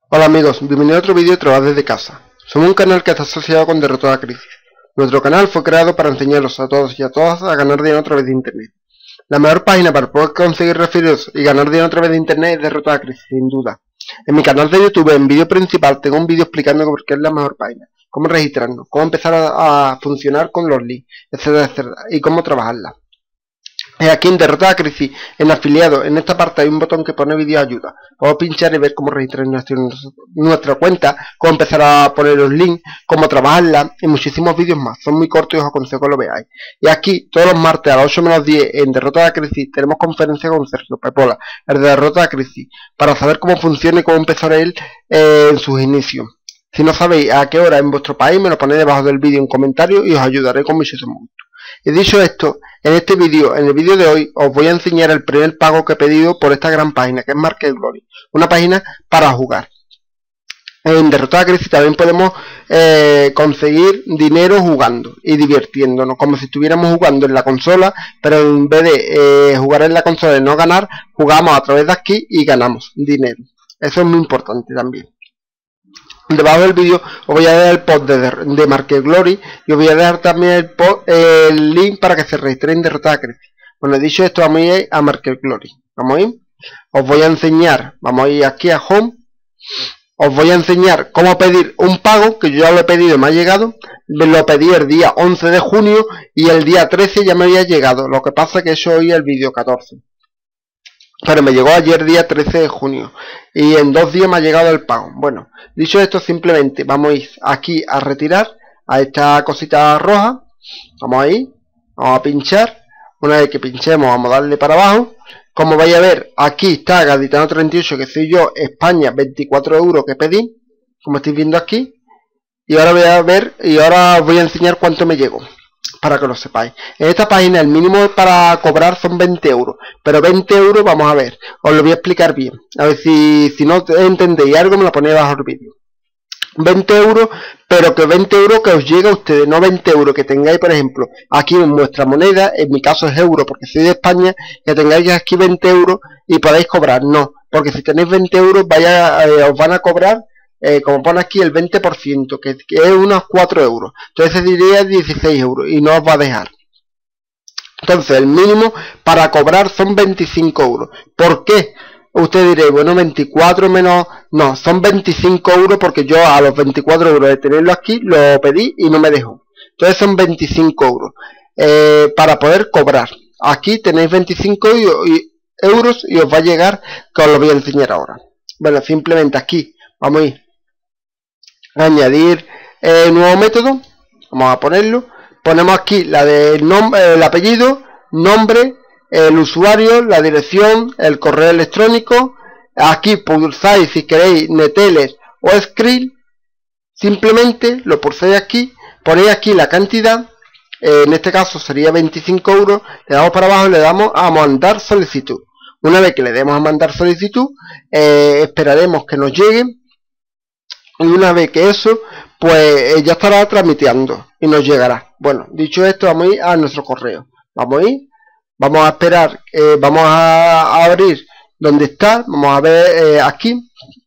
Hola amigos, bienvenidos a otro vídeo de Trabajar desde casa. Somos un canal que está asociado con Derrota a la Crisis. Nuestro canal fue creado para enseñarlos a todos y a todas a ganar dinero a través de internet. La mejor página para poder conseguir referidos y ganar dinero a través de internet es Derrota a la Crisis, sin duda. En mi canal de YouTube, en vídeo principal, tengo un vídeo explicando por qué es la mejor página, cómo registrarnos, cómo empezar a funcionar con los leads, etcétera, etcétera, y cómo trabajarla. Aquí en Derrota a la Crisis, en afiliado, en esta parte hay un botón que pone vídeo ayuda. Podemos pinchar y ver cómo registrar nuestra cuenta, cómo empezar a poner los links, cómo trabajarla y muchísimos vídeos más. Son muy cortos y os aconsejo que lo veáis. Y aquí, todos los martes a las 8 menos 10 en Derrota a la Crisis, tenemos conferencia con Sergio Pepola, el de Derrota a la Crisis, para saber cómo funciona y cómo empezar él en sus inicios. Si no sabéis a qué hora en vuestro país, me lo ponéis debajo del vídeo en comentarios y os ayudaré con muchísimo gusto. Y dicho esto, en el vídeo de hoy, os voy a enseñar el primer pago que he pedido por esta gran página, que es Market Glory, una página para jugar. En Derrota a la Crisis también podemos conseguir dinero jugando y divirtiéndonos, como si estuviéramos jugando en la consola, pero en vez de jugar en la consola y no ganar, jugamos a través de aquí y ganamos dinero. Eso es muy importante también. Debajo del vídeo os voy a dejar el post de Market Glory y os voy a dejar también el link para que se registren en Derrota a la Crisis. Bueno, dicho esto, vamos a ir a Market Glory. Vamos a ir. Os voy a enseñar, vamos a ir aquí a Home. Os voy a enseñar cómo pedir un pago, que yo ya lo he pedido y me ha llegado. Lo pedí el día 11 de junio y el día 13 ya me había llegado. Lo que pasa es que eso hoy es el vídeo 14. Pero me llegó ayer día 13 de junio y en 2 días me ha llegado el pago. Bueno, dicho esto, simplemente vamos a ir aquí a retirar a esta cosita roja. Vamos a ir, vamos a pinchar. Una vez que pinchemos vamos a darle para abajo. Como vais a ver, aquí está Gaditano 38, que soy yo, España, 24 euros que pedí, como estáis viendo aquí. Y ahora voy a ver, y ahora os voy a enseñar cuánto me llegó, para que lo sepáis. En esta página el mínimo para cobrar son 20 euros. Pero 20 euros, vamos a ver, os lo voy a explicar bien. A ver si no entendéis algo, me lo ponéis bajo el vídeo. 20 euros, pero que 20 euros que os llegue a ustedes, no 20 euros que tengáis, por ejemplo, aquí en vuestra moneda, en mi caso es euro, porque soy de España, que tengáis aquí 20 euros y podáis cobrar, no. Porque si tenéis 20 euros, os van a cobrar, como pone aquí, el 20%, que es unos 4 euros. Entonces diría 16 euros y no os va a dejar. Entonces el mínimo para cobrar son 25 euros. ¿Por qué? Usted dirá, bueno, 24 menos... No, son 25 euros porque yo a los 24 euros de tenerlo aquí lo pedí y no me dejó. Entonces son 25 euros para poder cobrar. Aquí tenéis 25 euros y os va a llegar, que os lo voy a enseñar ahora. Bueno, simplemente aquí vamos a ir a añadir nuevo método. Vamos a ponerlo. Ponemos aquí la del el apellido, nombre, el usuario, la dirección, el correo electrónico. Aquí pulsáis si queréis Neteller o Skrill. Simplemente lo pulsáis aquí, ponéis aquí la cantidad. En este caso sería 25 euros. Le damos para abajo y le damos a mandar solicitud. Una vez que le demos a mandar solicitud, esperaremos que nos llegue. Y una vez que eso, pues ya estará tramitando y nos llegará. Bueno, dicho esto, vamos a ir a nuestro correo. Vamos a ir, vamos a esperar, vamos a abrir donde está. Vamos a ver aquí.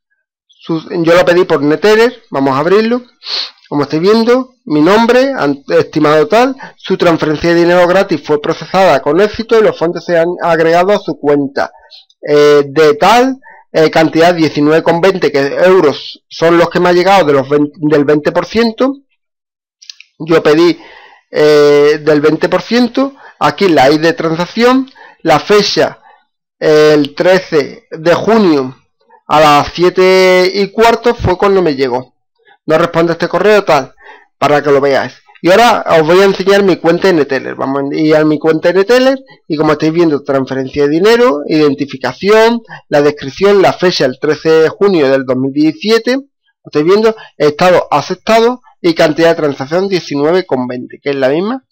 Yo lo pedí por Neteller, vamos a abrirlo. Como estáis viendo, mi nombre, estimado tal, su transferencia de dinero gratis fue procesada con éxito y los fondos se han agregado a su cuenta. De tal cantidad 19,20 euros son los que me ha llegado del 20%. Yo pedí del 20%. Aquí la ID de transacción, la fecha el 13 de junio a las 7:15 fue cuando me llegó. No responde este correo tal, para que lo veáis. Y ahora os voy a enseñar mi cuenta de Neteller. Vamos a ir a mi cuenta de Neteller y como estáis viendo, transferencia de dinero, identificación, la descripción, la fecha el 13 de junio del 2017. Estáis viendo, estado aceptado y cantidad de transacción 19,20, que es la misma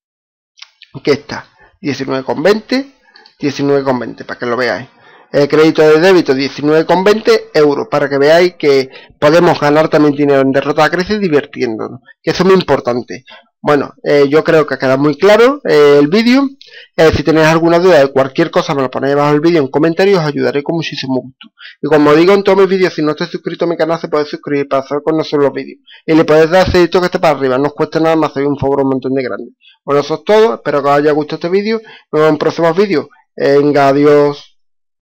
que esta. 19,20, 19,20, para que lo veáis. El crédito de débito 19,20 euros, para que veáis que podemos ganar también dinero en Derrota a la Crisis divirtiéndonos, que eso es muy importante. Bueno, yo creo que queda muy claro el vídeo. Si tenéis alguna duda de cualquier cosa, me lo ponéis abajo del vídeo en comentarios, os ayudaré con muchísimo gusto. Y como digo en todos mis vídeos, si no estáis suscrito a mi canal, se puede suscribir para hacer conocer los vídeos. Y le podéis dar ese dedito que esté para arriba, no os cuesta nada más, hacéis un favor un montón de grande. Bueno, eso es todo, espero que os haya gustado este vídeo. Nos vemos en próximos vídeos. Venga, adiós.